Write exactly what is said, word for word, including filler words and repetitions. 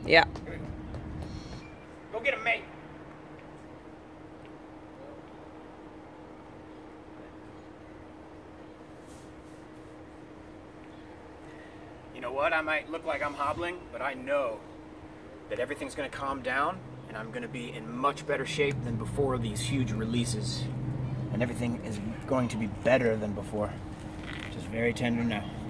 Yeah. Go get him, mate. You know what? I might look like I'm hobbling, but I know that everything's going to calm down and I'm going to be in much better shape than before these huge releases. And everything is going to be better than before. Just very tender now.